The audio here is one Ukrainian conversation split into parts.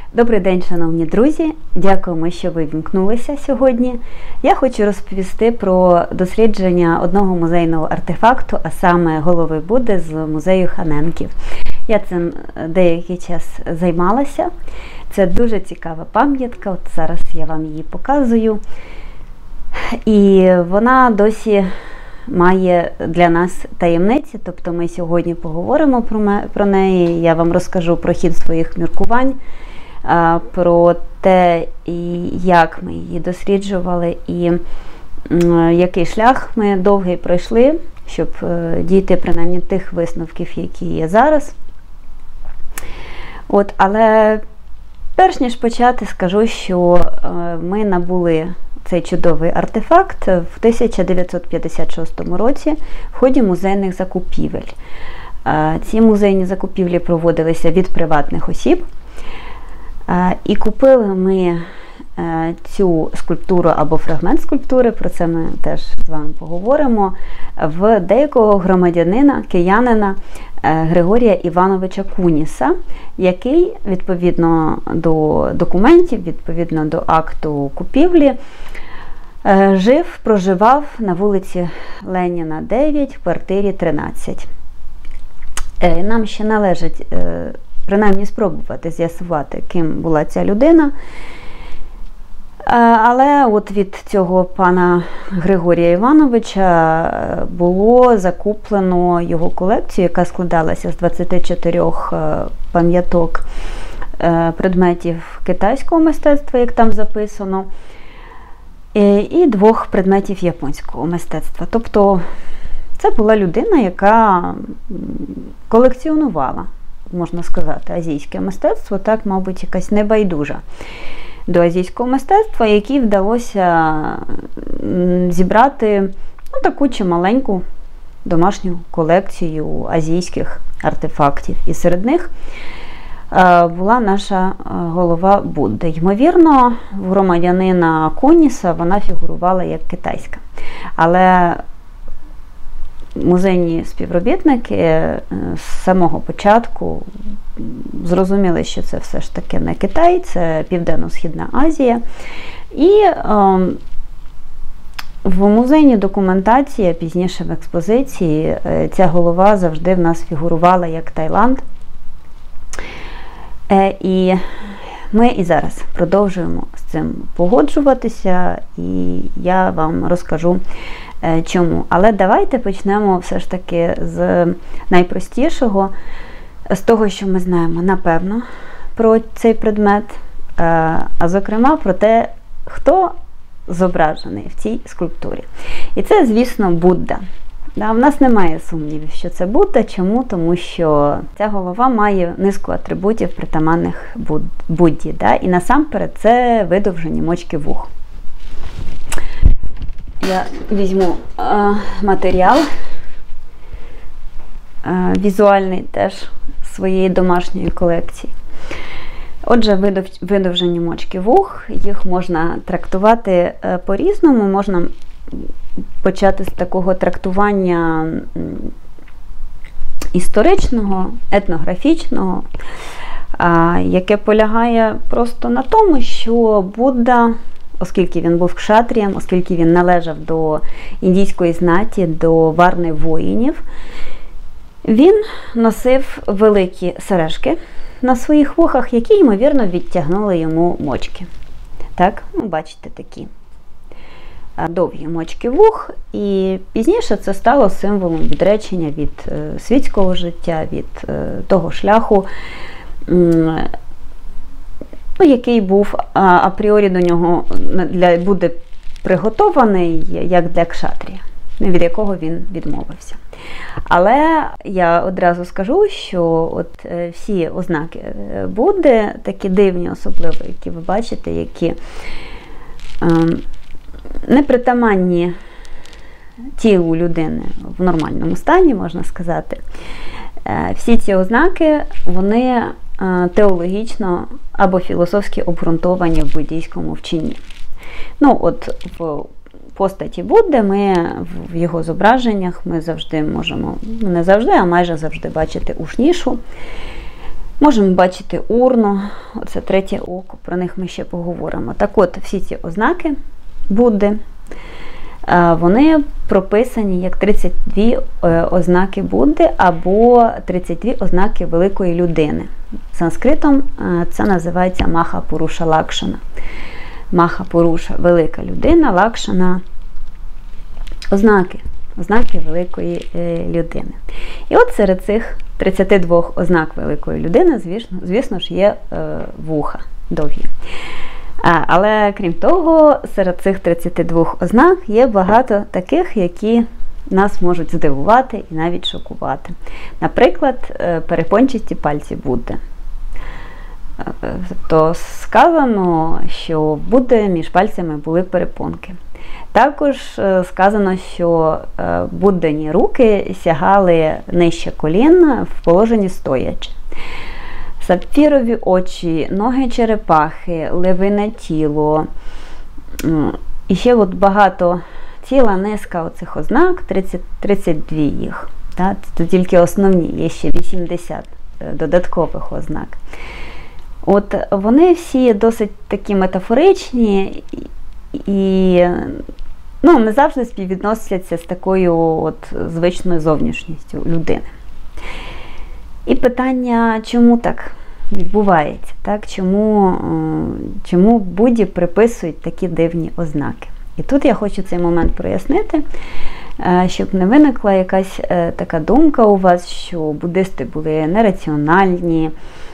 Добрий день, шановні друзі! Дякуємо, що ви вімкнулися сьогодні. Я хочу розповісти про дослідження одного музейного артефакту, а саме голови Будди з музею Ханенків. Я цим деякий час займалася. Це дуже цікава пам'ятка, от зараз я вам її показую. І вона досі має для нас таємниці, тобто ми сьогодні поговоримо про неї, я вам розкажу про хід своїх міркувань, про те, як ми її досліджували і який шлях ми довгий пройшли, щоб дійти принаймні тих висновків, які є зараз. Але перш ніж почати, скажу, що ми набули цей чудовий артефакт в 1956 році в ході музейних закупівель. Ці музейні закупівлі проводилися від приватних осіб. І купили ми цю скульптуру або фрагмент скульптури, про це ми теж з вами поговоримо, в деякого громадянина, киянина Григорія Івановича Куніса, який відповідно до документів, відповідно до акту купівлі, проживав на вулиці Леніна, 9, в квартирі 13. Нам ще належить принаймні спробувати з'ясувати, ким була ця людина. Але от від цього пана Григорія Івановича було закуплено його колекцію, яка складалася з 24 пам'яток предметів китайського мистецтва, як там записано, і 2 предметів японського мистецтва. Тобто це була людина, яка колекціонувала, можна сказати, азійське мистецтво, так, мабуть, якась небайдужа до азійського мистецтва, якій вдалося зібрати таку чималеньку домашню колекцію азійських артефактів. І серед них була наша голова Будди. Ймовірно, в громадянина Куніса вона фігурувала як китайська. Але музейні співробітники з самого початку зрозуміли, що це все ж таки не Китай, це Південно-Східна Азія. І в музейній документації, пізніше в експозиції, ця голова завжди в нас фігурувала як Таїланд. І ми і зараз продовжуємо з цим погоджуватися, і я вам розкажу, чому. Але давайте почнемо все ж таки з найпростішого, з того, що ми знаємо, напевно, про цей предмет, а зокрема про те, хто зображений в цій скульптурі. І це, звісно, Будда. В нас немає сумнівів, що це Будда. Чому? Тому що ця голова має низку атрибутів, притаманних Будді. І насамперед це видовжені мочки вух. Я візьму матеріал візуальний теж своєї домашньої колекції. Отже, видовжені мочки вух, їх можна трактувати по-різному. Можна почати з такого трактування історичного, етнографічного, яке полягає просто на тому, що Будда, оскільки він був кшатрієм, оскільки він належав до індійської знаті, до варни воїнів, він носив великі сережки на своїх вухах, які, ймовірно, відтягнули йому мочки. Так, бачите, такі довгі мочки вух, і пізніше це стало символом відречення від світського життя, від того шляху, який був апріорі до нього для Будди приготований, як для кшатрія, від якого він відмовився. Але я одразу скажу, що от всі ознаки Будди, такі дивні особливо, які ви бачите, які непритаманні тілу людини в нормальному стані, можна сказати, всі ці ознаки, вони теологічно або філософськи обґрунтовані в буддійському вченні. От в постаті Будди в його зображеннях ми завжди можемо, не завжди, а майже завжди бачити ушнішу. Можемо бачити урну, оце третє око, про них ми ще поговоримо. Так от, всі ці ознаки Будди, вони прописані як 32 ознаки Будди або 32 ознаки великої людини. Санскритом це називається Маха-Пуруша Лакшана. Маха-Пуруша – велика людина, Лакшана – ознаки великої людини. І от серед цих 32 ознак великої людини, звісно ж, є вуха довгі. Але крім того, серед цих 32 ознак є багато таких, які нас можуть здивувати і навіть шокувати. Наприклад, перепончасті пальці Будди. Тобто сказано, що в Будди між пальцями були перепонки. Також сказано, що Буддані руки сягали нижче колін в положенні стоячи. Сапфірові очі, ноги черепахи, левине тіло. І ще от багато, ціла низка оцих ознак, 32 їх. Це тільки основні, є ще 80 додаткових ознак. От вони всі досить такі метафоричні і не завжди співвідносяться з такою от звичною зовнішністю людини. І питання, чому так відбувається? Так? Чому Будді приписують такі дивні ознаки? І тут я хочу цей момент прояснити, щоб не виникла якась така думка у вас, що буддисти були нераціональні,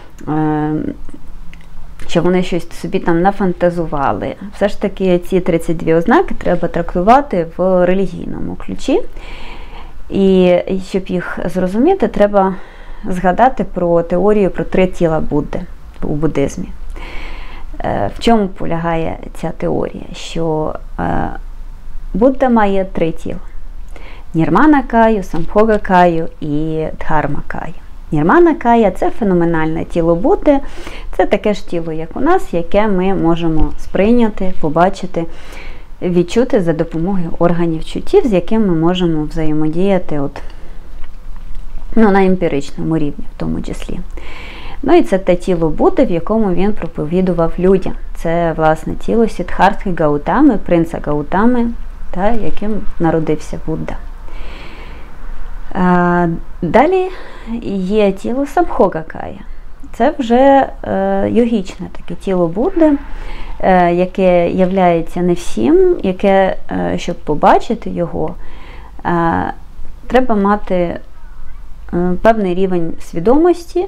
що вони щось собі там нафантазували. Все ж таки ці 32 ознаки треба трактувати в релігійному ключі. І щоб їх зрозуміти, треба згадати про теорію про 3 тіла Будди у буддизмі. В чому полягає ця теорія? Що Будда має 3 тіла. Нірмана-каю, Самбхога-каю і Дхарма-каю. Нірмана-кая – це феноменальне тіло Будди, це таке ж тіло, як у нас, яке ми можемо сприйняти, побачити, відчути за допомогою органів чуттів, з якими ми можемо взаємодіяти на емпіричному рівні в тому числі. Ну і це те тіло Будди, в якому він проповідував людям. Це, власне, тіло Сіддхартхи Гаутами, принца Гаутами, яким народився Будда. Далі є тіло Самбхога-кая. Це вже йогічне таке тіло Будди, яке являється не всім, яке, щоб побачити його, треба мати певний рівень свідомості.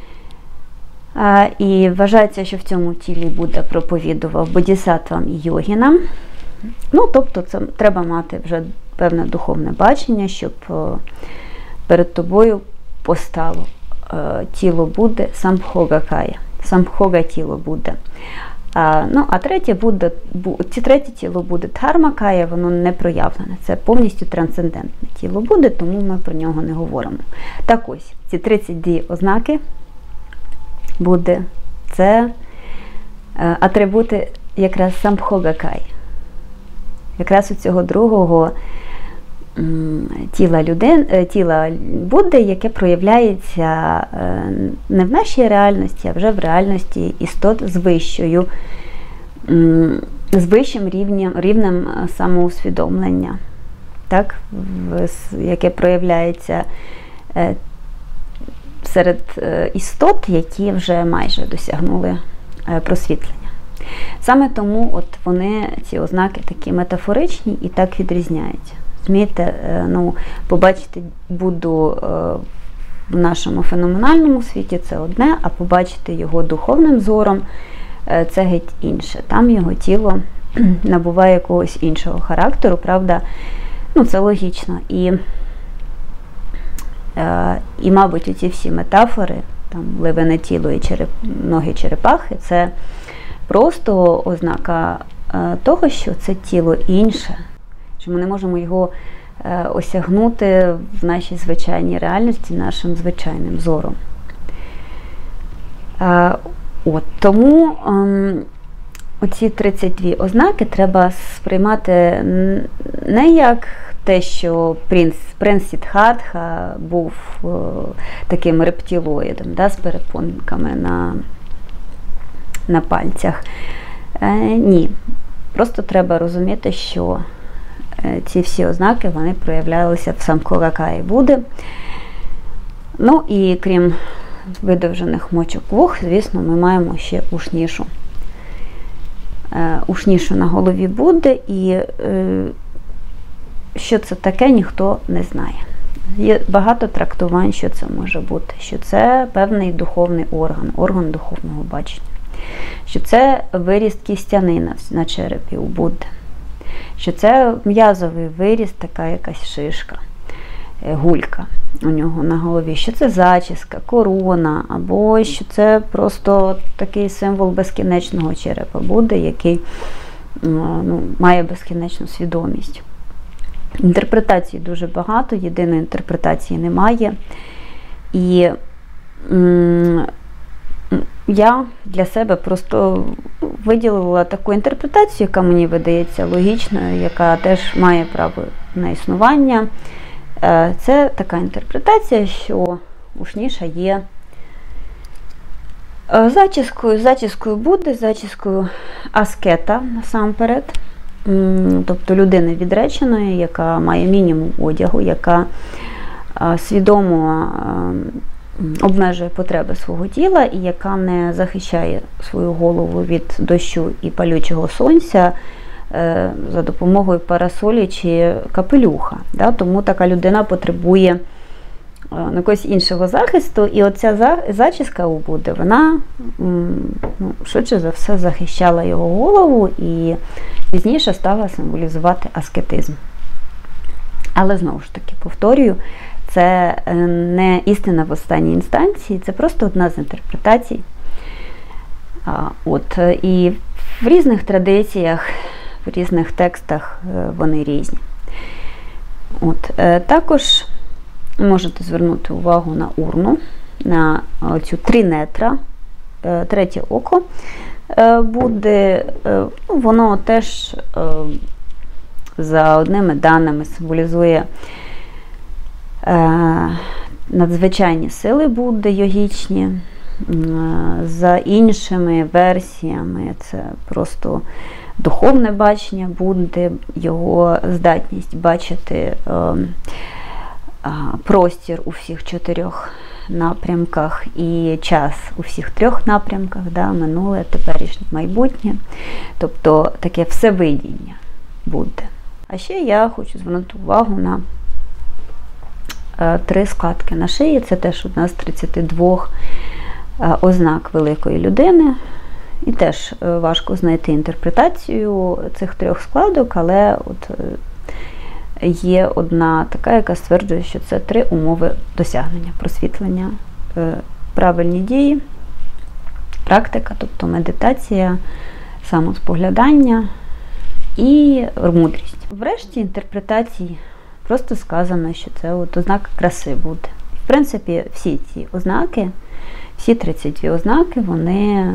І вважається, що в цьому тілі Будда проповідував бодісаттвам і йогінам. Тобто це треба мати вже певне духовне бачення, щоб перед тобою постало тіло Будди Самбхога-кая, Самбхога тіло Будди. А третє тіло Будди Дхарма-кая, воно не проявлене. Це повністю трансцендентне тіло Будди, тому ми про нього не говоримо. Так ось, ці 32 ознаки Будди – це атрибути якраз Самбхога-кая. Якраз у цього другого тіла Будди, яке проявляється не в нашій реальності, а вже в реальності істот з вищим рівнем самоусвідомлення, так? Яке проявляється серед істот, які вже майже досягнули просвітлення. Саме тому вони, ці ознаки, такі метафоричні і так відрізняються. Змієте, побачити Будду в нашому феноменальному світі – це одне, а побачити його духовним зором – це геть інше. Там його тіло набуває якогось іншого характеру, правда, це логічно. І мабуть, оці всі метафори, там, левине тіло і ноги черепахи – це просто ознака того, що це тіло інше, що ми не можемо його осягнути в нашій звичайній реальності, нашим звичайним зором. Тому оці 32 ознаки треба сприймати не як те, що принц Сиддхартха був таким рептилоїдом, да, з перепонками на пальцях. Ні. Просто треба розуміти, що ці всі ознаки, вони проявлялися в Самбхогакаї Будди. Ну і крім видовжених мочок вух, звісно, ми маємо ще ушнішу. Ушнішу на голові Будди, і що це таке, ніхто не знає. Є багато трактувань, що це може бути. Що це певний духовний орган духовного бачення. Що це виріст кістянина на черепі у Будди. Що це м'язовий виріст, така якась шишка, гулька у нього на голові. Що це зачіска, корона, або що це просто такий символ безкінечного черепа Будди, який має безкінечну свідомість. Інтерпретацій дуже багато, єдиної інтерпретації немає. І я для себе просто виділила таку інтерпретацію, яка мені видається логічною, яка теж має право на існування. Це така інтерпретація, що ушніша є зачіскою Будди, зачіскою аскета насамперед. Тобто людини відреченої, яка має мінімум одягу, яка свідомо обмежує потреби свого тіла і яка не захищає свою голову від дощу і палючого сонця за допомогою парасолі чи капелюха. Тому така людина потребує якогось іншого захисту, і оця зачіска у Будди, вона швидше за все захищала його голову і пізніше стала символізувати аскетизм. Але знову ж таки, повторюю, це не істина в останній інстанції, це просто одна з інтерпретацій. І в різних традиціях, в різних текстах вони різні. Також можете звернути увагу на урну, на цю тринетра, третє око Будди. Воно теж за одними даними символізує надзвичайні сили Будди йогічні. За іншими версіями це просто духовне бачення Будди, його здатність бачити простір у всіх 4 напрямках і час у всіх 3 напрямках, минуле, теперішнє, майбутнє. Тобто таке всевидіння Будди. А ще я хочу звернути увагу на 3 складки на шиї. Це теж одна з 32 ознак великої людини. І теж важко знайти інтерпретацію цих 3 складок, але є одна така, яка стверджує, що це 3 умови досягнення, просвітлення, правильні дії, практика, тобто медитація, самоспоглядання і мудрість. Врешті інтерпретації просто сказано, що це ознака краси Будди. В принципі, всі ці ознаки, всі 32 ознаки, вони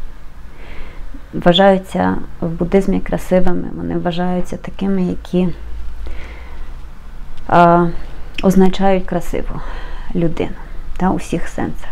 вважаються в буддизмі красивими, вони вважаються такими, які означають красиву людину у всіх сенсах.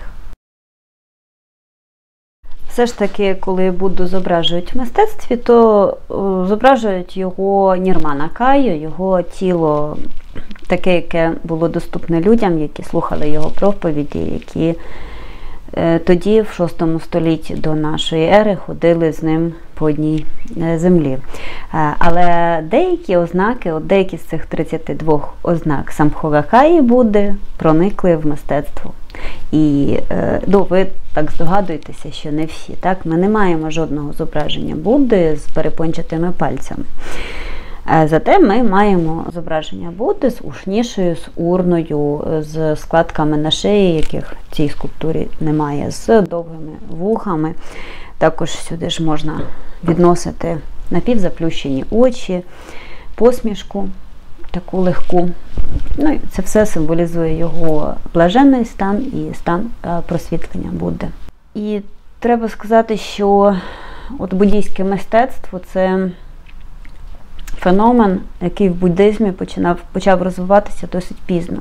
Все ж таки, коли Будду зображують в мистецтві, то зображують його нірмана каю, його тіло таке, яке було доступне людям, які слухали його проповіді, які тоді, в 6 столітті до нашої ери, ходили з ним по одній землі. Але деякі ознаки, деякі з цих 32 ознак Самбхогакаї Будди проникли в мистецтво. І ви так здогадуєтеся, що не всі. Ми не маємо жодного зображення Будди з перепончатими пальцями. Зате ми маємо зображення Будди з ушнішою, з урною, з складками на шиї, яких в цій скульптурі немає, з довгими вухами. Також сюди ж можна відносити напівзаплющені очі, посмішку таку легку. І це все символізує його блаженний стан і стан просвітлення Будди. І треба сказати, що буддійське мистецтво – це феномен, який в буддизмі почав розвиватися досить пізно.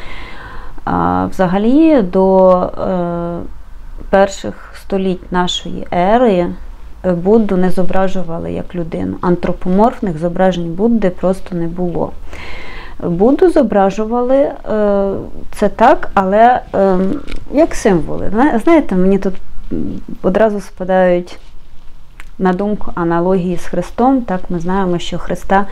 Взагалі, до перших століть нашої ери Будду не зображували як людину. Антропоморфних зображень Будди просто не було. Будду зображували це так, але як символи. Знаєте, мені тут одразу спадають на думку аналогії з Христом. Так, ми знаємо, що Христа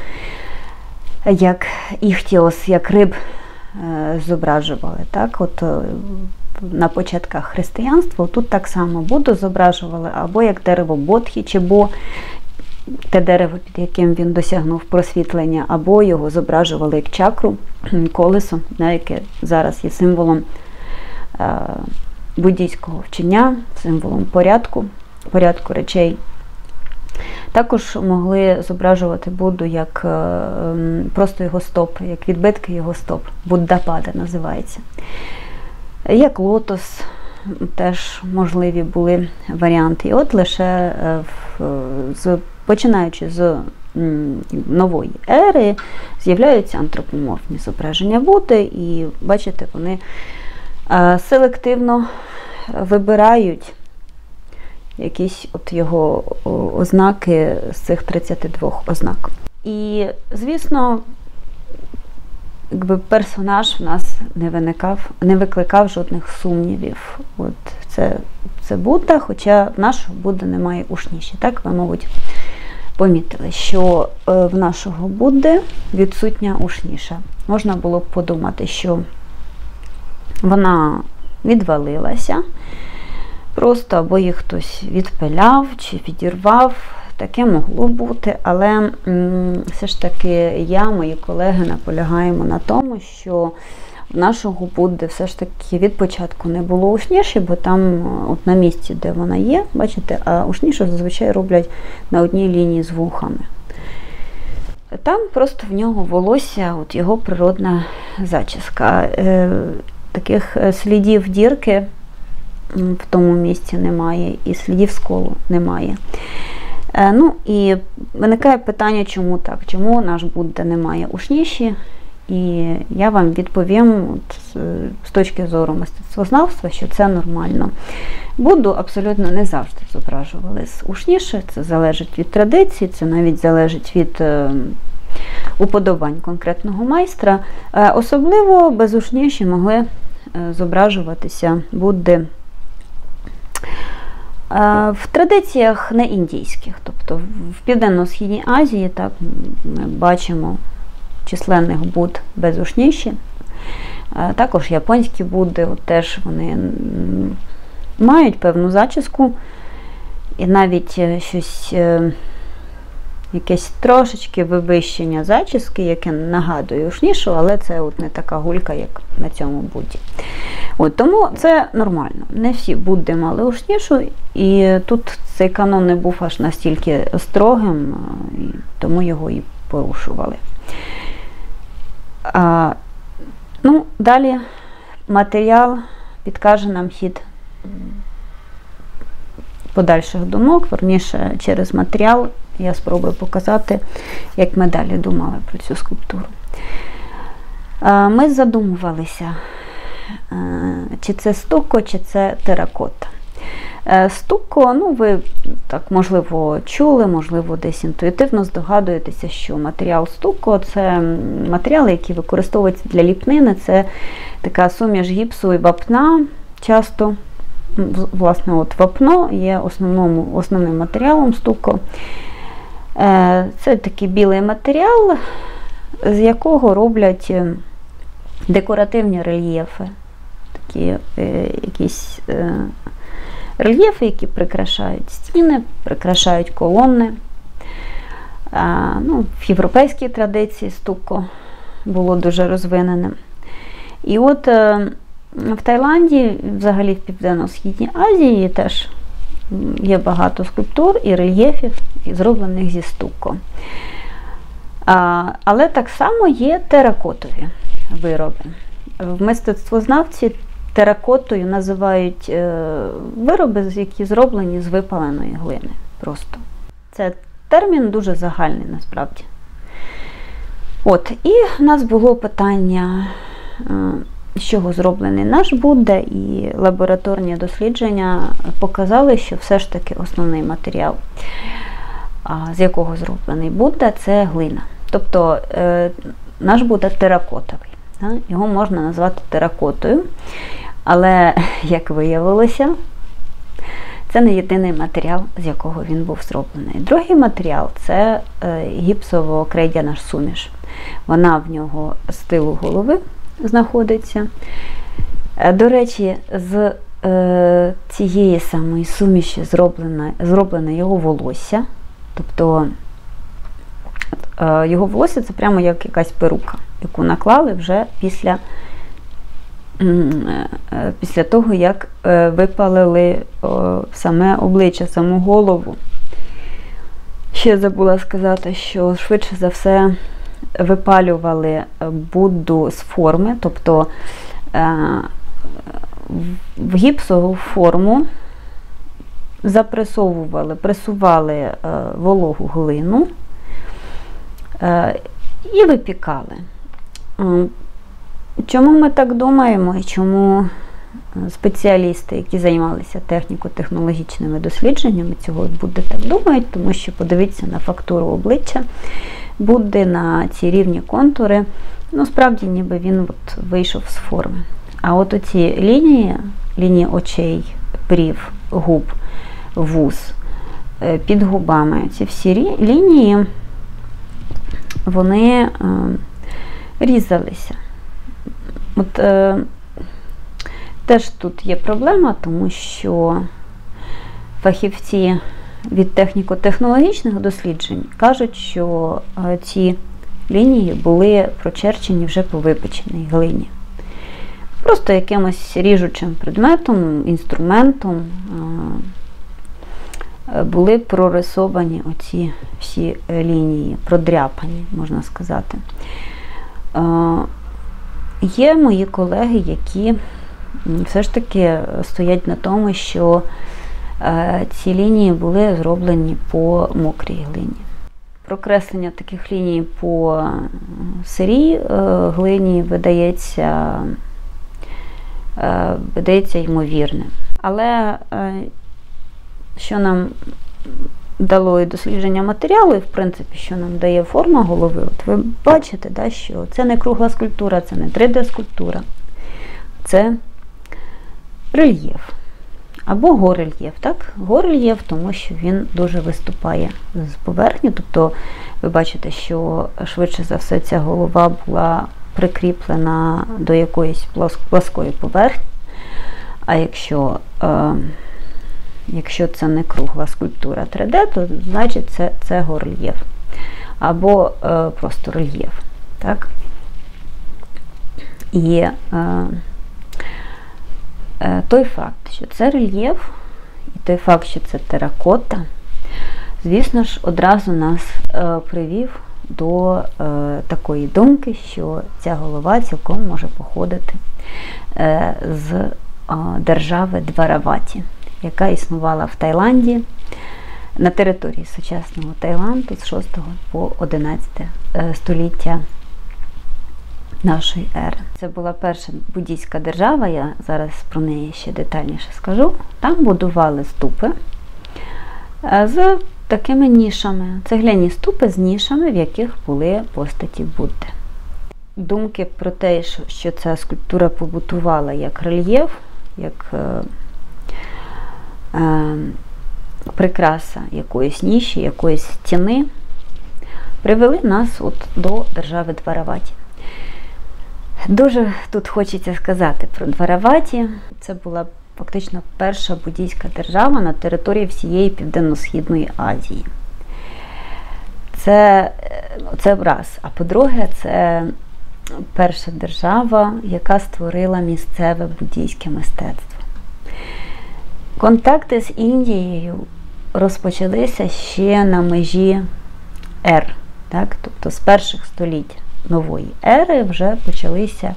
як іхтіос, як риб зображували. Так, от на початках християнства тут так само Будду зображували або як дерево Бодхі, чи бо те дерево, під яким він досягнув просвітлення, або його зображували як чакру, колесо, яке зараз є символом буддійського вчення, символом порядку речей. Також могли зображувати Будду як просто його стопи, як відбитки його стоп. Буддапада називається. Як лотос, теж можливі були варіанти. І от лише починаючи з нової ери, з'являються антропоморфні зображення Будди, і, бачите, вони селективно вибирають якісь от його ознаки з цих 32 ознак. І, звісно, якби персонаж в нас не викликав жодних сумнівів. От це Будда, хоча в нашого Будди немає ушніші. Так, ви, мабуть, помітили, що в нашого Будди відсутня ушніша. Можна було б подумати, що вона відвалилася, просто або їх хтось відпиляв чи відірвав. Таке могло бути, але все ж таки я, мої колеги наполягаємо на тому, що в нашого Будди все ж таки від початку не було ушніші, бо там от на місці, де вона є, бачите, а ушнішу зазвичай роблять на одній лінії з вухами. Там просто в нього волосся, от його природна зачіска. Таких слідів дірки в тому місці немає, і слідів сколу немає. Ну і виникає питання, чому так? Чому наш Будда не має ушніші? І я вам відповім з точки зору мистецтвознавства, що це нормально. Будду абсолютно не завжди зображували з ушніші, це залежить від традиції, це навіть залежить від уподобань конкретного майстра. Особливо без ушніші могли зображуватися Будди в традиціях не індійських, тобто в Південно-Східній Азії так, ми бачимо численних Будд без ушніші. Також японські Будди теж вони мають певну зачіску і навіть щось, якесь трошечки вивищення зачіски, яке нагадує ушнішу, але це от не така гулька, як на цьому Будді. Тому це нормально. Не всі Будди мали ушнішу, і тут цей канон не був аж настільки строгим, тому його і порушували. Далі матеріал підкаже нам хід подальших думок, верніше через матеріал я спробую показати, як ми далі думали про цю скульптуру. Ми задумувалися, чи це стукко, чи це теракота. Стукко, ви так, можливо, чули, можливо, десь інтуїтивно здогадуєтеся, що матеріал стукко – це матеріал, який використовується для ліпнини, це така суміш гіпсу і вапна часто. Власне, от вапно є основним матеріалом стукко. Це такий білий матеріал, з якого роблять декоративні рельєфи. Такі якісь рельєфи, які прикрашають стіни, прикрашають колони. В європейській традиції стукко було дуже розвиненим. І от в Таїланді, взагалі в Південно-Східній Азії теж є багато скульптур і рельєфів, зроблених зі стукко. Але так само є теракотові вироби. В мистецтвознавці теракотою називають вироби, які зроблені з випаленої глини. Просто. Це термін дуже загальний насправді. От, і в нас було питання, з чого зроблений наш Будда, і лабораторні дослідження показали, що все ж таки основний матеріал, з якого зроблений Будда, це глина. Тобто наш Будда теракотовий. Його можна назвати теракотою, але, як виявилося, це не єдиний матеріал, з якого він був зроблений. Другий матеріал – це гіпсово-крейдяна суміш. Вона в нього з тилу голови знаходиться. До речі, з цієї самої суміші зроблене його волосся. Тобто його волосся – це прямо як якась перука, яку наклали вже після того, як випалили саме обличчя, саму голову. Ще забула сказати, що швидше за все випалювали Будду з форми, тобто в гіпсову форму пресували вологу глину і випікали. Чому ми так думаємо і чому спеціалісти, які займалися техніко-технологічними дослідженнями цього Будди, так думають? Тому що подивіться на фактуру обличчя Будди, на ці рівні контури. Ну, справді, ніби він вийшов з форми. А от оці лінії очей, брів, губ, вуз, під губами, ці всі лінії, вони різалися. От теж тут є проблема, тому що фахівці від техніко-технологічних досліджень кажуть, що ці лінії були прочерчені вже по випеченій глині. Просто якимось ріжучим предметом, інструментом були прорисовані оці всі лінії, продряпані, можна сказати. Є мої колеги, які все ж таки стоять на тому, що ці лінії були зроблені по мокрій глині. Прокреслення таких ліній по сирій глині видається ймовірним. Але що нам дало і дослідження матеріалу, і в принципі, що нам дає форма голови, от ви бачите, да, що це не кругла скульптура, це не 3D-скульптура, це рельєф. Або горельєф, так? Горельєф, тому що він дуже виступає з поверхні, тобто ви бачите, що швидше за все ця голова була прикріплена до якоїсь плоскої поверхні, а якщо це не кругла скульптура 3D, то значить це горельєф або просто рельєф. Так? І той факт, що це рельєф, і той факт, що це теракота, звісно ж, одразу нас привів до такої думки, що ця голова цілком може походити з держави Двараваті, яка існувала в Таїланді, на території сучасного Таїланду з 6 по 11 століття нашої ери. Це була перша буддійська держава, я зараз про неї ще детальніше скажу. Там будували ступи з такими нішами, цегляні ступи з нішами, в яких були постаті Будди. Думки про те, що ця скульптура побутувала як рельєф, як прикраса якоїсь ніші, якоїсь стіни, привели нас от до держави Двараваті. Дуже тут хочеться сказати про Двараваті. Це була фактично перша буддійська держава на території всієї Південно-Східної Азії. Це раз. А по-друге, це перша держава, яка створила місцеве буддійське мистецтво. Контакти з Індією розпочалися ще на межі ер, так? Тобто з перших століть нової ери вже почалися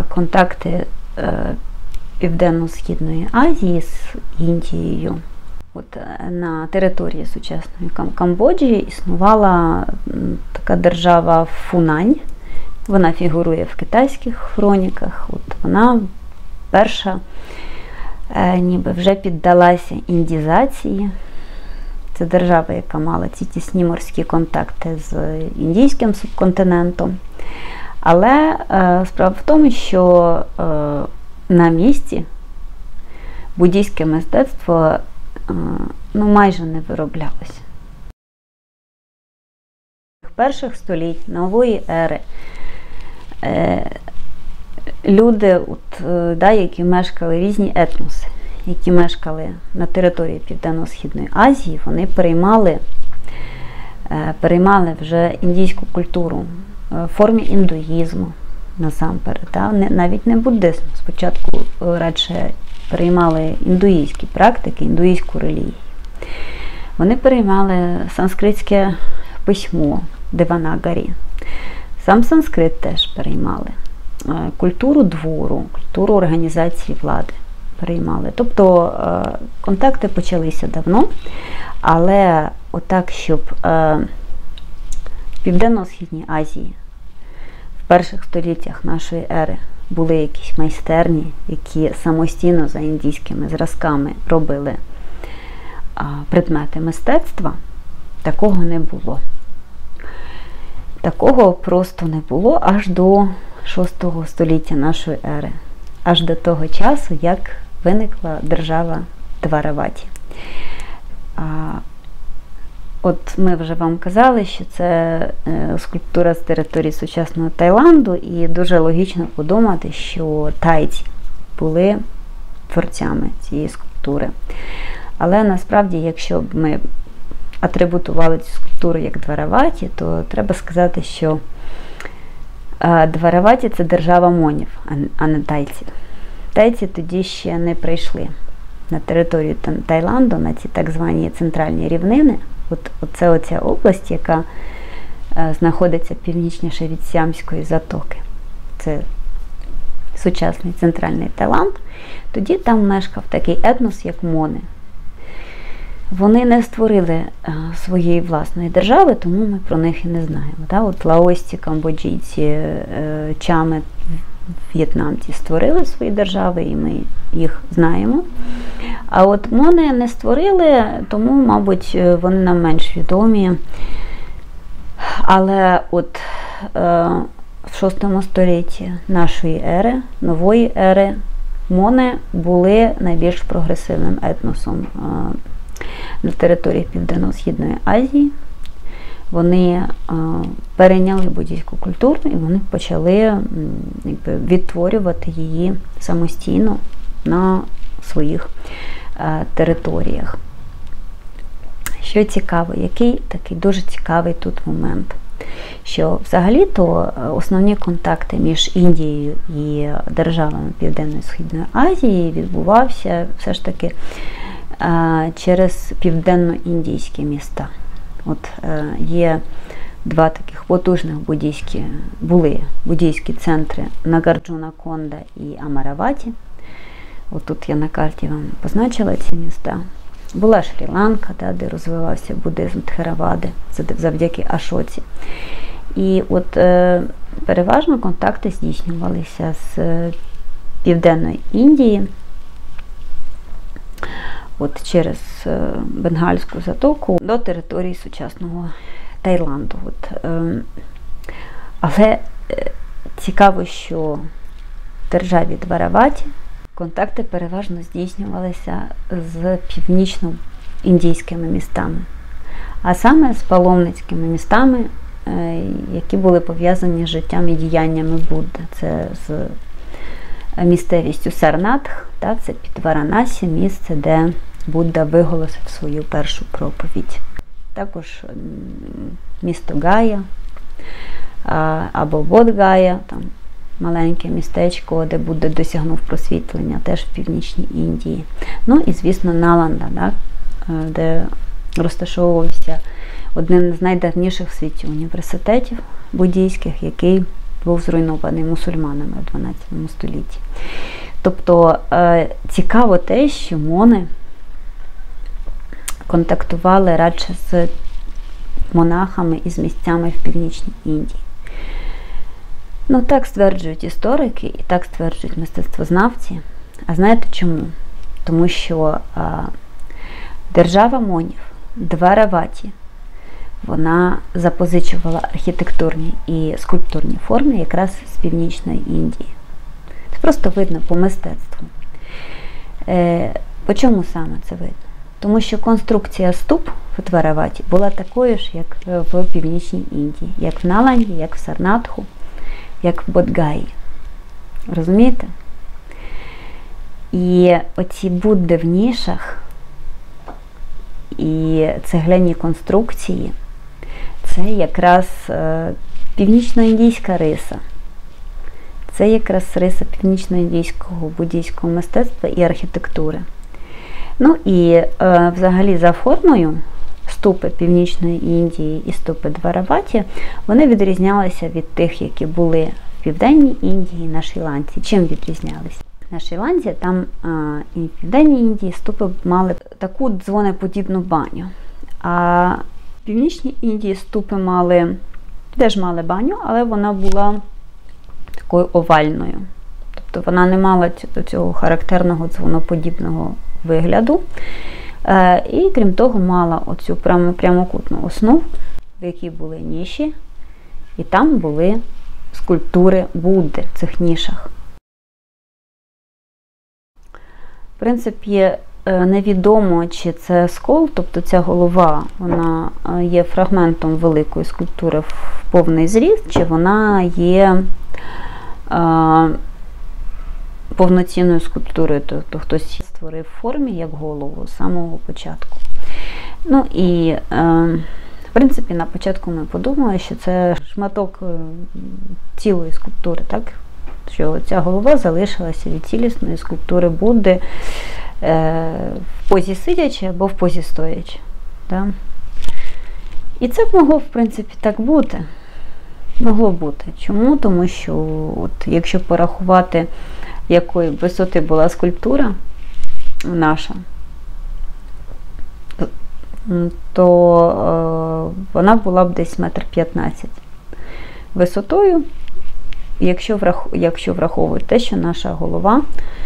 контакти Південно-Східної Азії з Індією. От на території сучасної Камбоджі існувала така держава Фунань. Вона фігурує в китайських хроніках. От вона перша ніби вже піддалася індізації. Це держава, яка мала ці тісні морські контакти з індійським субконтинентом. Але справа в тому, що на місці буддійське мистецтво майже не вироблялося. В перших століть нової ери люди, які мешкали різні етноси, які мешкали на території Південно-Східної Азії, вони переймали вже індійську культуру в формі індуїзму насамперед, навіть не буддизм. Спочатку радше переймали індуїзькі практики, індуїзьку релігію. Вони переймали санскритське письмо Деванагарі. Сам санскрит теж переймали. Культуру двору, культуру організації влади переймали. Тобто контакти почалися давно, але отак, щоб в Південно-Східній Азії в перших століттях нашої ери були якісь майстерні, які самостійно за індійськими зразками робили предмети мистецтва, такого не було. Такого просто не було аж до 6 століття нашої ери. Аж до того часу, як виникла держава Двараваті. От ми вже вам казали, що це скульптура з території сучасного Таїланду, і дуже логічно подумати, що тайці були творцями цієї скульптури. Але насправді, якщо б ми атрибутували цю скульптуру як Двараваті, то треба сказати, що Двараваті – це держава монів, а не тайців. Тайці тоді ще не прийшли на територію Таїланду, на ці так звані центральні рівнини. Оце оця область, яка знаходиться північніше від Сіамської затоки. Це сучасний центральний Таїланд. Тоді там мешкав такий етнос, як мони. Вони не створили своєї власної держави, тому ми про них і не знаємо. От лаосці, камбоджійці, чами, в'єтнамці створили свої держави, і ми їх знаємо. А от мони не створили, тому, мабуть, вони нам менш відомі. Але от в 6 столітті нашої ери, нової ери, мони були найбільш прогресивним етносом на території Південно-Східної Азії. Вони перейняли буддійську культуру і вони почали відтворювати її самостійно на своїх територіях. Що цікаво, який такий дуже цікавий тут момент, що взагалі-то основні контакти між Індією і державами Південно-Східної Азії відбувався все ж таки через південно-індійські міста. От є два таких потужних буддійські центри Нагарджуна-Конда і Амараваті. От тут я на карті вам позначила ці міста. Була Шрі-Ланка, де розвивався буддизм Тхеравади завдяки Ашоці. І от переважно контакти здійснювалися з Південної Індії, от через Бенгальську затоку до території сучасного Таїланду. Але цікаво, що в державі Двараваті контакти переважно здійснювалися з північно-індійськими містами, а саме з паломницькими містами, які були пов'язані з життям і діяннями Будди. Це з місцевістю Сарнатх, це під Варанасі, місце, де Будда виголосив свою першу проповідь. Також місто Гая або Бодгая, там маленьке містечко, де Будда досягнув просвітлення, теж в Північній Індії. Ну і, звісно, Наланда, де розташовувався один з найдавніших в світі університетів буддійських, який був зруйнований мусульманами у 12 столітті. Тобто цікаво те, що мони контактували радше з монахами і з місцями в Північній Індії. Ну, так стверджують історики і так стверджують мистецтвознавці. А знаєте чому? Тому що держава монів, Двараваті, вона запозичувала архітектурні і скульптурні форми якраз з Північної Індії. Це просто видно по мистецтву. По чому саме це видно? Тому що конструкція ступ в Двараваті була такою ж, як в Північній Індії, як в Наланді, як в Сарнатху, як в Бодгаї. Розумієте? І оці Будди в нішах і цегляні конструкції – це якраз північноіндійська риса. Це якраз риса північноіндійського буддійського мистецтва і архітектури. Ну і взагалі за формою ступи Північної Індії і ступи Двараваті, вони відрізнялися від тих, які були в Південній Індії, на Шрі-Ланці. Чим відрізнялися? На Шрі-Ланці там і в Південній Індії ступи мали таку дзвонеподібну баню. А в Північній Індії ступи теж мали баню, але вона була такою овальною. Тобто вона не мала цього характерного дзвоноподібного вигляду. І крім того, мала оцю прямокутну основу, в якій були ніші, і там були скульптури Будди в цих нішах. В принципі, невідомо, чи це скол, тобто ця голова, вона є фрагментом великої скульптури в повний зріст, чи вона є повноцінною скульптурою, тобто хтось створив в формі як голову з самого початку. Ну і, в принципі, на початку ми подумали, що це шматок цілої скульптури, так? Що ця голова залишилася від цілісної скульптури Будди в позі сидячи або в позі стоячи. Да? І це б могло, в принципі, так бути. Могло бути. Чому? Тому що, от, якщо порахувати, якої висоти була скульптура наша, то вона була б десь 1,15 м висотою, якщо враховувати те, що наша голова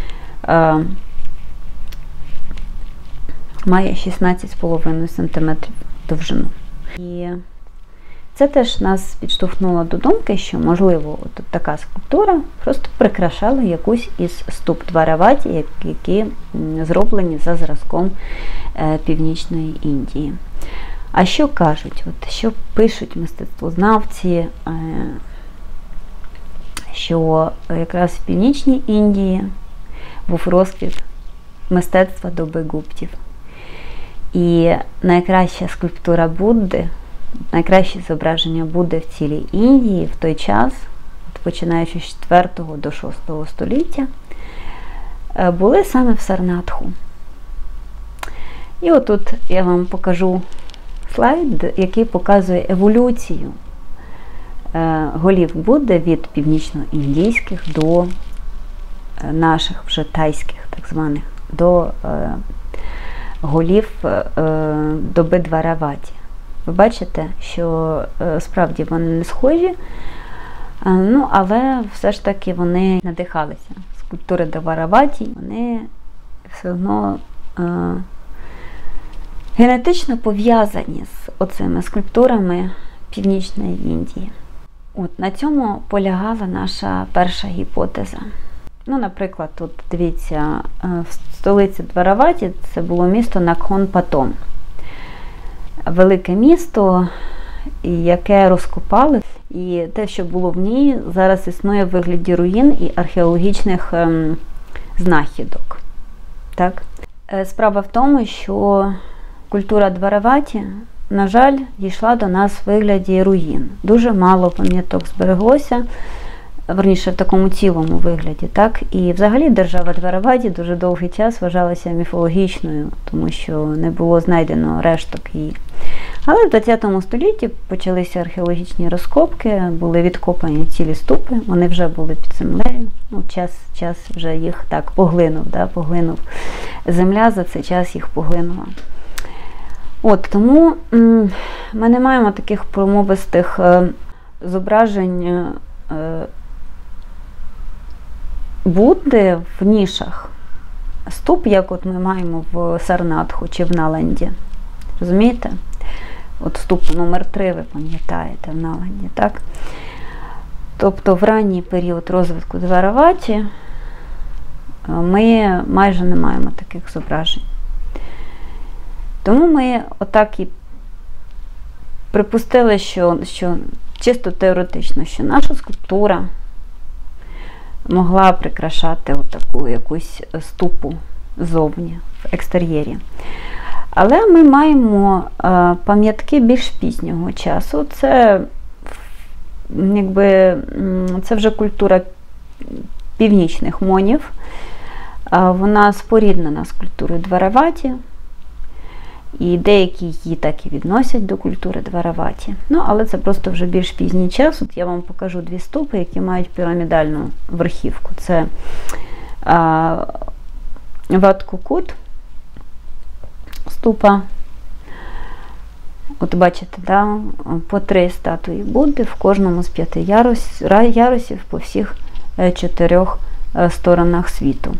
має 16,5 см довжину. І це теж нас підштовхнуло до думки, що, можливо, от така скульптура просто прикрашала якусь із ступ Двараваті, які зроблені за зразком Північної Індії. А що кажуть? От, що пишуть мистецтвознавці, що якраз в Північній Індії був розквіт мистецтва доби гуптів. І найкраща скульптура Будди, найкраще зображення Будди в цілій Індії в той час, починаючи з 4 до 6 століття, були саме в Сарнатху. І отут я вам покажу слайд, який показує еволюцію голів Будди від північноіндійських до наших вже тайських, так званих, до голів доби Двараваті. Ви бачите, що справді вони не схожі, ну, але все ж таки вони надихалися. Скульптури Двараваті, вони все одно генетично пов'язані з оцими скульптурами Північної Індії. От, на цьому полягала наша перша гіпотеза. Ну, наприклад, тут, дивіться, в столиці Двараваті це було місто Накхон-Патон. Велике місто, яке розкопали, і те, що було в ній, зараз існує в вигляді руїн і археологічних знахідок. Так? Справа в тому, що культура Двараваті, на жаль, дійшла до нас в вигляді руїн. Дуже мало пам'яток збереглося, верніше в такому цілому вигляді. Так? І взагалі держава Двараваті дуже довгий час вважалася міфологічною, тому що не було знайдено решток її. Але в 20 столітті почалися археологічні розкопки, були відкопані цілі ступи, вони вже були під землею, ну, час вже їх так поглинув, да, поглинув. Земля за цей час їх поглинула. Тому ми не маємо таких промовистих зображень Будди в нішах. Ступ, як от ми маємо в Сарнатху чи в Наланді. Розумієте? От ступ номер 3, ви пам'ятаєте, в Наланді, так? Тобто в ранній період розвитку Двараваті ми майже не маємо таких зображень. Тому ми отак і припустили, що чисто теоретично, що наша скульптура могла прикрашати отаку якусь ступу ззовні, в екстер'єрі. Але ми маємо пам'ятки більш пізнього часу. Це вже культура північних монів. Вона споріднена з культурою Двараваті. І деякі її так і відносять до культури Двараваті. Але це просто вже більш пізній час. От я вам покажу 2 ступи, які мають пірамідальну верхівку. Це Ват-Кукут ступа. От бачите, да? По 3 статуї Будди в кожному з 5 ярусів по всіх 4 сторонах світу.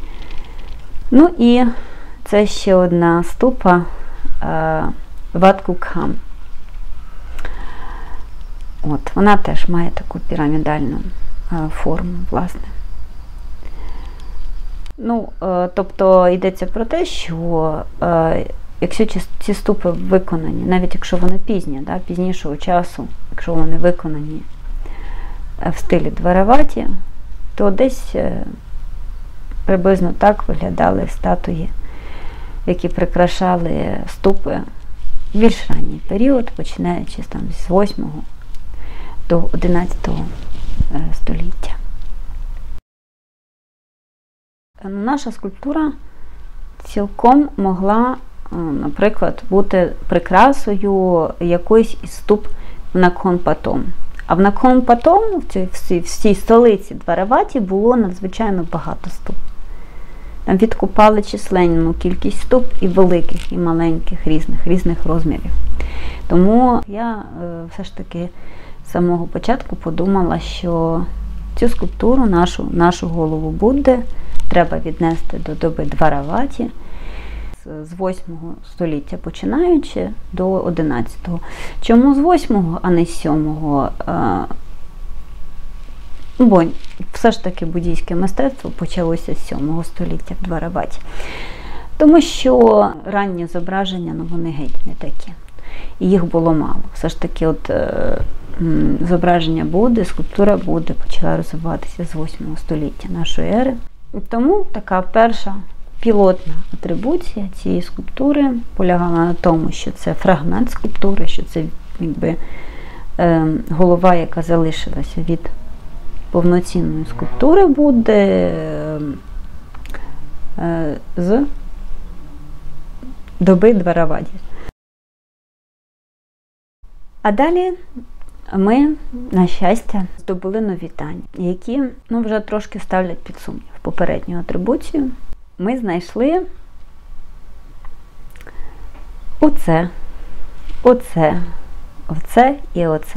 І це ще одна ступа Ват-Кукхам. Вона теж має таку пірамідальну форму, власне. Тобто йдеться про те, що якщо ці ступи виконані, навіть якщо вони пізні, пізнішого часу, якщо вони виконані в стилі Двараваті, то десь приблизно так виглядали статуї, які прикрашали ступи в більш ранній період, починаючи з 8 до 11 століття. Наша скульптура цілком могла, наприклад, бути прикрасою якоїсь із ступ в Накхон-Патом. А в Накхон-Патом, в цій столиці Двараваті, було надзвичайно багато ступ. Там відкопали численну кількість ступ, і великих, і маленьких, різних розмірів. Тому я все ж таки з самого початку подумала, що цю скульптуру, нашу голову Будди, треба віднести до доби Двараваті, з 8 століття починаючи до 11-го. Чому з 8-го, а не з 7-го? Бо все ж таки буддійське мистецтво почалося з 7 століття в Двараваті. Тому що ранні зображення, вони геть не такі. І їх було мало. Все ж таки зображення Будди, скульптура Будди почала розвиватися з 8 століття нашої ери. Тому така перша пілотна атрибуція цієї скульптури полягала на тому, що це фрагмент скульптури, що це голова, яка залишилася від повноцінної скульптури Будди з доби Двараваті. А далі ми, на щастя, здобули нові дані, які вже трошки ставлять під сумнів попередню атрибуцію. Ми знайшли оце і оце.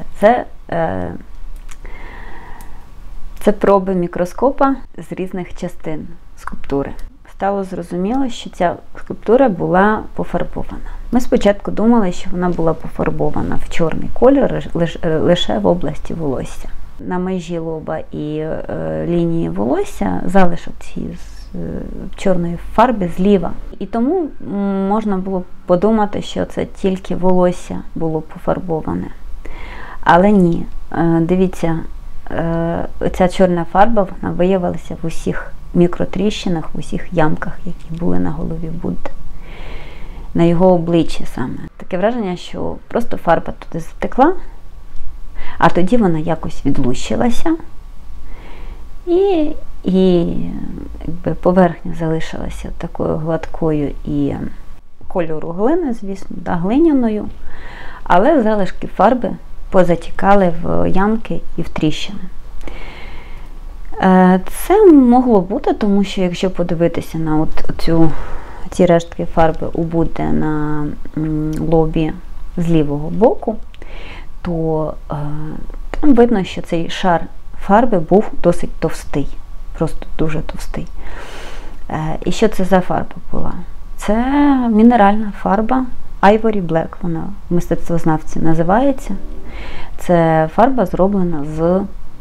Це проби мікроскопа з різних частин скульптури. Стало зрозуміло, що ця скульптура була пофарбована. Ми спочатку думали, що вона була пофарбована в чорний колір лише в області волосся. На межі лоба і лінії волосся залишок цієї чорної фарби зліва. І тому можна було подумати, що це тільки волосся було пофарбоване. Але ні. Дивіться, ця чорна фарба, вона виявилася в усіх мікротріщинах, в усіх ямках, які були на голові Будди. На його обличчі саме. Таке враження, що просто фарба туди затекла, а тоді вона якось відлущилася, і поверхня залишилася такою гладкою і кольору глини, звісно, глиняною, але залишки фарби позатікали в ямки і в тріщини. Це могло бути, тому що якщо подивитися на цю ці рештки фарби у Будди на лобі з лівого боку, то там видно, що цей шар фарби був досить товстий, просто дуже товстий. І що це за фарба була? Це мінеральна фарба Ivory Black, вона в мистецтвознавці називається. Це фарба зроблена з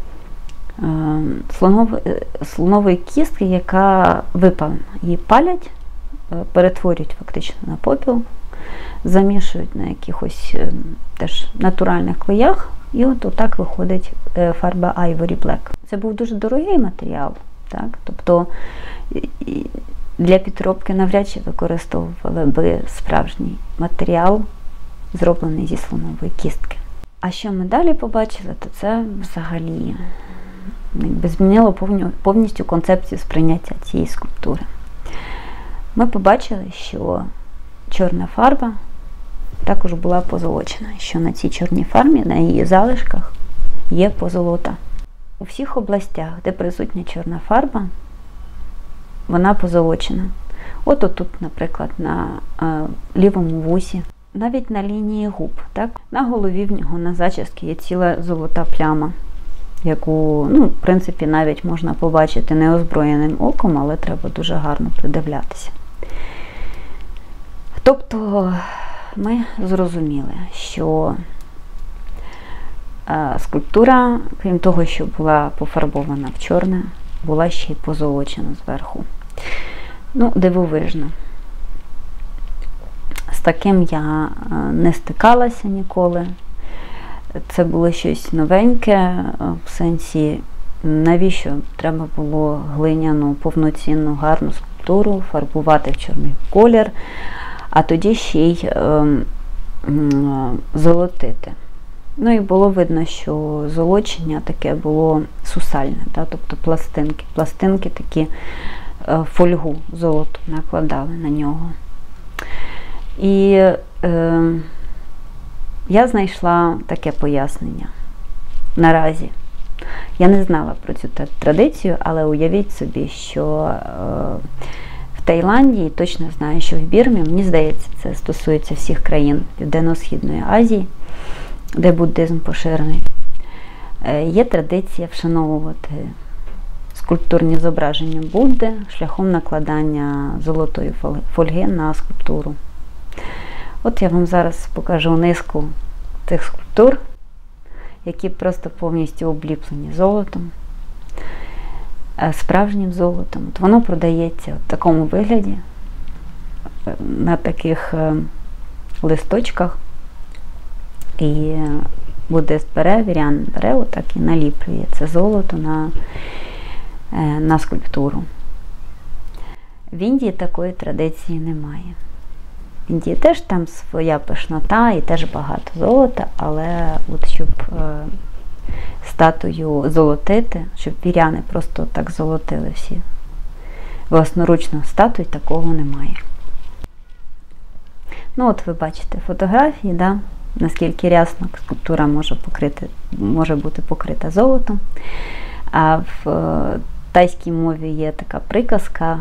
слонової кістки, яка випалена. Її палять, перетворюють фактично на попіл, замішують на якихось теж натуральних клеях, і от отак виходить фарба Ivory Black. Це був дуже дорогий матеріал, так? Тобто для підробки навряд чи використовували би справжній матеріал, зроблений зі слонової кістки. А що ми далі побачили, то це взагалі змінило повністю концепцію сприйняття цієї скульптури. Ми побачили, що чорна фарба також була позолочена, що на цій чорній фарбі, на її залишках є позолота. У всіх областях, де присутня чорна фарба, вона позолочена. От тут, наприклад, на лівому вусі, навіть на лінії губ. Так? На голові в нього на зачіски є ціла золота пляма, яку, в принципі, навіть можна побачити неозброєним оком, але треба дуже гарно придивлятися. Тобто ми зрозуміли, що скульптура, крім того, що була пофарбована в чорне, була ще й позолочена зверху. Дивовижно. З таким я не стикалася ніколи. Це було щось новеньке, в сенсі, навіщо треба було глиняну, повноцінну, гарну скульптуру фарбувати в чорний колір, а тоді ще й золотити. І було видно, що золочення таке було сусальне, тобто пластинки такі фольгу золоту накладали на нього. І я знайшла таке пояснення наразі. Я не знала про цю традицію, але уявіть собі, що в Таїланді, і точно знаю, що в Бірмі, мені здається, це стосується всіх країн Південно-Східної Азії, де буддизм поширений, є традиція вшановувати скульптурні зображення Будди шляхом накладання золотої фольги на скульптуру. От я вам зараз покажу низку цих скульптур, які просто повністю обліплені золотом, справжнім золотом. От воно продається в такому вигляді, на таких листочках. І буддист бере, вірян бере, отак і наліплює це золото на скульптуру. В Індії такої традиції немає. В Індії теж там своя пишнота і теж багато золота, але от щоб статую золотити, щоб віряни просто так золотили всі власноручно статуй, такого немає. От ви бачите фотографії, да? Наскільки рясно скульптура може бути покрита золотом. А в тайській мові є така приказка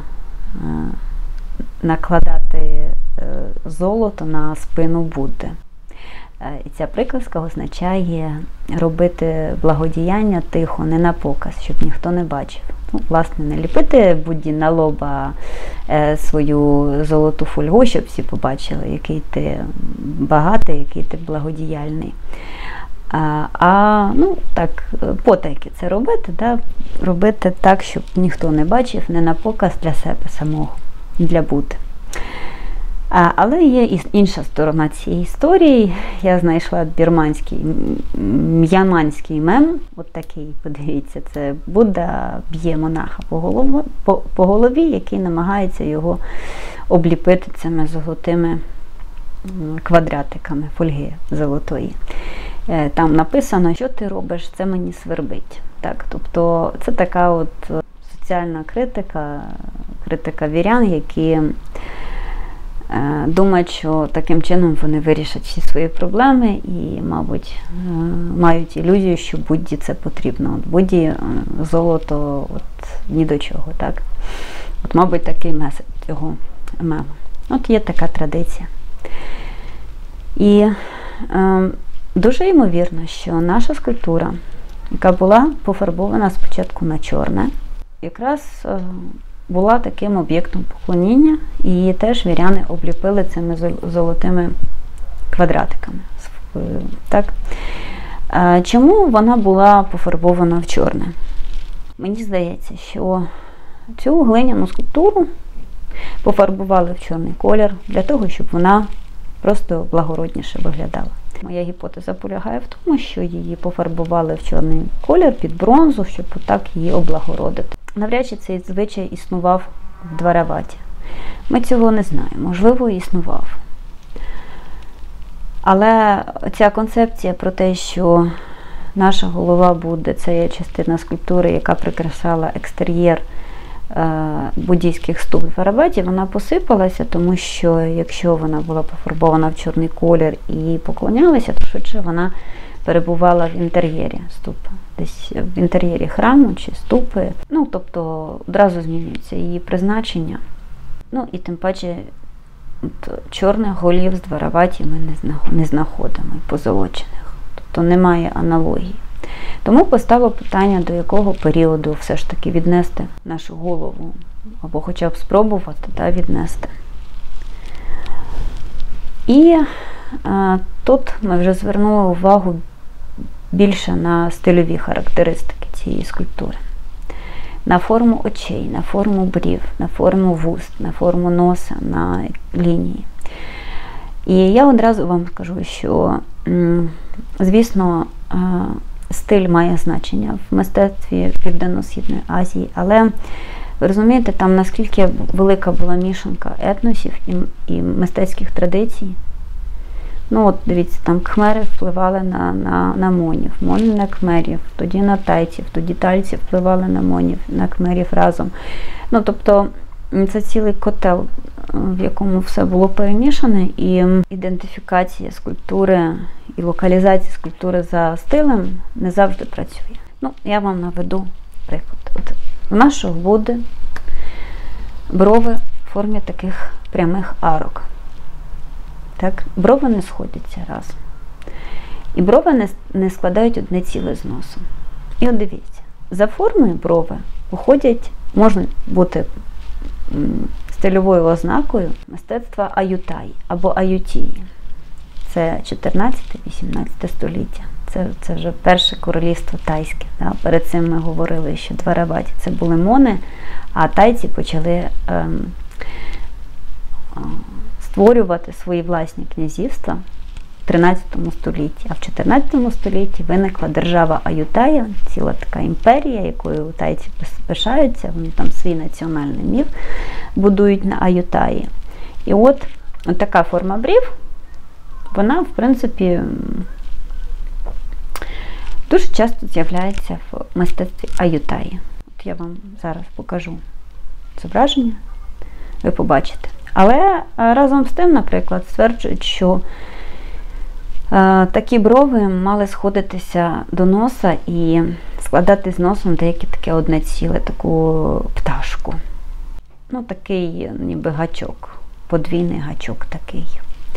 накладати золото на спину Будди. І ця приказка означає робити благодіяння тихо, не на показ, щоб ніхто не бачив. Власне, не ліпити Будді на лоба свою золоту фольгу, щоб всі побачили, який ти багатий, який ти благодіяльний. Так, потайки це робити, да? Робити так, щоб ніхто не бачив, не на показ для себе самого, для Будди. Але є і інша сторона цієї історії. Я знайшла м'янманський мем, от такий, подивіться, це Будда б'є монаха по голові, який намагається його обліпити цими золотими квадратиками фольги золотої. Там написано, що ти робиш, це мені свербить. Так, тобто це така от соціальна критика вірян, які думають, що таким чином вони вирішать всі свої проблеми і, мабуть, мають ілюзію, що Будді це потрібно. От Будді золото ні до чого, так? От, мабуть, такий меседж цього емалу. От є така традиція. І дуже ймовірно, що наша скульптура, яка була пофарбована спочатку на чорне, якраз була таким об'єктом поклоніння, і її теж віряни обліпили цими золотими квадратиками. Так? Чому вона була пофарбована в чорне? Мені здається, що цю глиняну скульптуру пофарбували в чорний колір для того, щоб вона просто благородніше виглядала. Моя гіпотеза полягає в тому, що її пофарбували в чорний колір під бронзу, щоб отак її облагородити. Навряд чи цей звичай існував в Двараваті. Ми цього не знаємо, можливо, існував. Але ця концепція про те, що наша голова буде, це є частина скульптури, яка прикрашала екстер'єр буддійських ступ в Двараваті, вона посипалася, тому що якщо вона була пофарбована в чорний колір і поклонялася, то швидше вона перебувала в інтер'єрі ступи, десь в інтер'єрі храму чи ступи. Ну, тобто одразу змінюється її призначення. Ну, і тим паче чорних голів з Двараваті ми не знаходимо, і позолочених. Тобто немає аналогії. Тому постало питання, до якого періоду все ж таки віднести нашу голову, або хоча б спробувати віднести. І тут ми вже звернули увагу більше на стильові характеристики цієї скульптури. На форму очей, на форму брів, на форму вуст, на форму носа, на лінії. І я одразу вам скажу, що, звісно, стиль має значення в мистецтві Південно-Східної Азії, але, ви розумієте, там наскільки велика була мішанка етносів і мистецьких традицій. Ну от, дивіться, там кхмери впливали на монів, мони на кхмерів, тоді на тайців, тоді тайці впливали на монів, на кхмерів разом. Ну, тобто, це цілий котел, в якому все було перемішане, і ідентифікація скульптури і локалізація скульптури за стилем не завжди працює. Ну, я вам наведу приклад. От у нашого Будди брови в формі таких прямих арок. Так? Брови не сходяться разом. І брови не складають одне ціле з носом. І от дивіться, за формою брови можуть бути стильовою ознакою мистецтва аютаї або аютії. Це 14-18 століття. Це вже перше королівство тайське. Да? Перед цим ми говорили, що Двараваті це були мони, а тайці почали створювати свої власні князівства в 13 столітті. А в 14 столітті виникла держава Аютая, ціла така імперія, якою тайці пишаються, вони там свій національний міф будують на Аютаї. І от така форма брів, вона, в принципі, дуже часто з'являється в мистецтві Аютаї. От я вам зараз покажу зображення, ви побачите. Але разом з тим, наприклад, стверджують, що такі брови мали сходитися до носа і складати з носом деяке таке одне ціле, таку пташку. Ну, такий ніби гачок, подвійний гачок такий.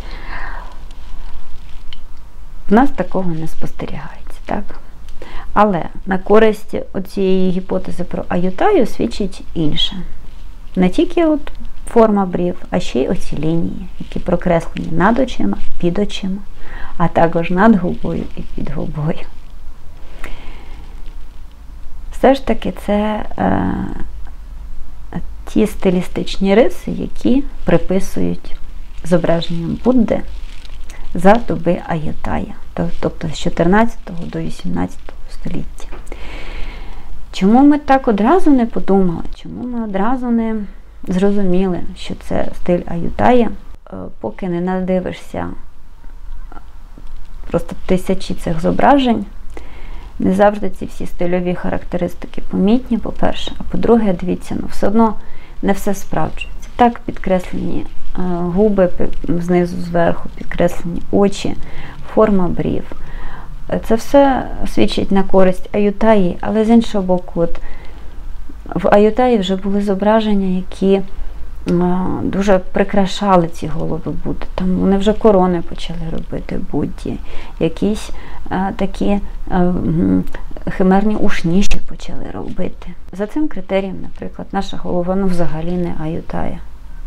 В нас такого не спостерігається, так? Але на користь оцієї гіпотези про аютаю свідчить інше. Не тільки от форма брів, а ще й оці лінії, які прокреслені над очима, під очима, а також над губою і під губою. Все ж таки це ті стилістичні риси, які приписують зображенням Будди за доби Аютая, тобто з 14 до 18 століття. Чому ми так одразу не подумали? Чому ми одразу не зрозуміли, що це стиль Аютая? Поки не надивишся просто тисячі цих зображень, не завжди ці всі стильові характеристики помітні, по-перше, а по-друге, дивіться, все одно не все справджується. Так, підкреслені губи знизу зверху, підкреслені очі, форма брів. Це все свідчить на користь Аютаї, але з іншого боку, от, в Аютаї вже були зображення, які дуже прикрашали ці голови Будди. Там вони вже корони почали робити Будді, якісь такі химерні ушніші почали робити. За цим критерієм, наприклад, наша голова взагалі не аютая.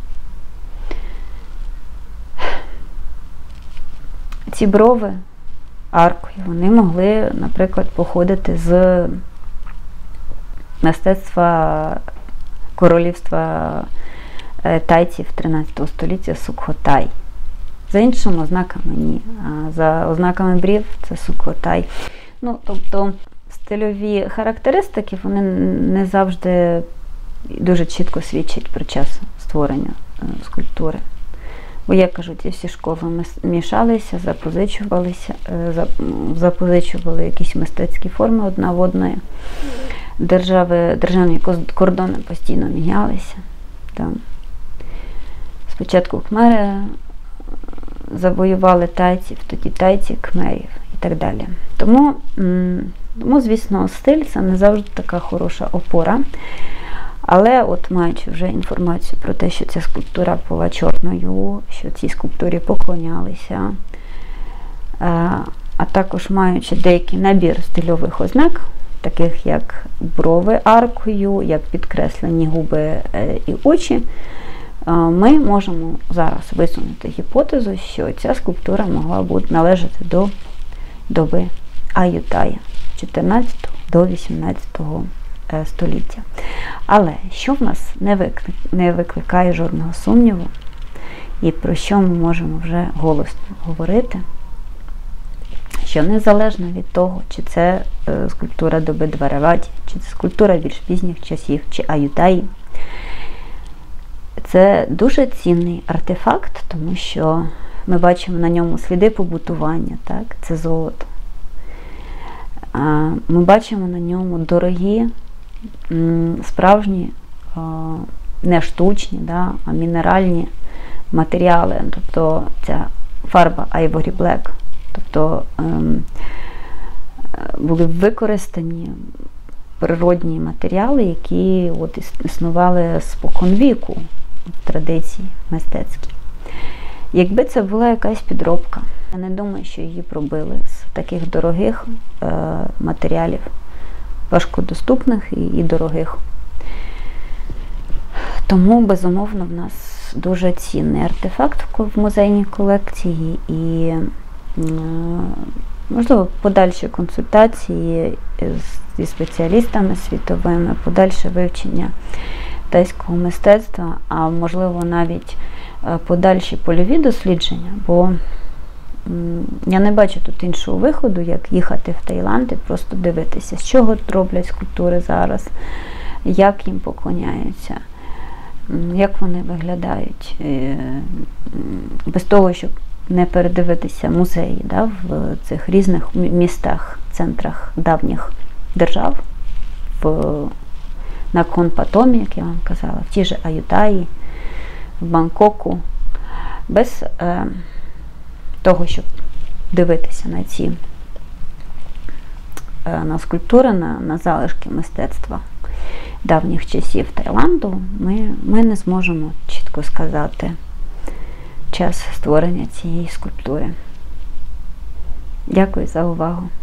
Ці брови аркою, вони могли, наприклад, походити з мистецтва королівства тайців 13 століття Сукхотай. За іншими ознаками ні. А за ознаками брів це Сукхотай. Тобто стильові характеристики, вони не завжди дуже чітко свідчать про час створення скульптури. Бо, як кажуть, ці всі школи мішалися, запозичували якісь мистецькі форми одна в одної. Державні кордони постійно мінялися. Там. Спочатку кмери завоювали тайців, тоді тайці кмерів і так далі. Тому, звісно, стиль – це не завжди така хороша опора. Але от маючи вже інформацію про те, що ця скульптура була чорною, що цій скульптурі поклонялися, а також маючи деякий набір стильових ознак, таких як брови аркою, як підкреслені губи і очі, ми можемо зараз висунути гіпотезу, що ця скульптура могла бути належати до доби Аютая 14 до 18 століття. Але що в нас не викликає жодного сумніву, і про що ми можемо вже голосно говорити, що незалежно від того, чи це скульптура доби Двараваті, чи це скульптура більш пізніх часів, чи Аютаї, це дуже цінний артефакт, тому що ми бачимо на ньому сліди побутування, так? Це золото. Ми бачимо на ньому дорогі, справжні, не штучні, да, а мінеральні матеріали. Тобто ця фарба Ivory Black. Тобто були використані природні матеріали, які от існували споконвіку в традиції мистецькій. Якби це була якась підробка, я не думаю, що її пробили з таких дорогих матеріалів, важкодоступних і дорогих. Тому, безумовно, в нас дуже цінний артефакт в музейній колекції і, можливо, подальші консультації зі спеціалістами світовими, подальше вивчення тайського мистецтва, а можливо навіть подальші польові дослідження, бо я не бачу тут іншого виходу, як їхати в Таїланд і просто дивитися, з чого роблять скульптури зараз, як їм поклоняються, як вони виглядають, без того, щоб не передивитися музеї, да, в цих різних містах, центрах давніх держав, на Конпатомі, як я вам казала, в тій же Аютаї, в Бангкоку, без того, щоб дивитися на ці на скульптури, на залишки мистецтва давніх часів Таїланду, ми не зможемо чітко сказати час створення цієї скульптури. Дякую за увагу.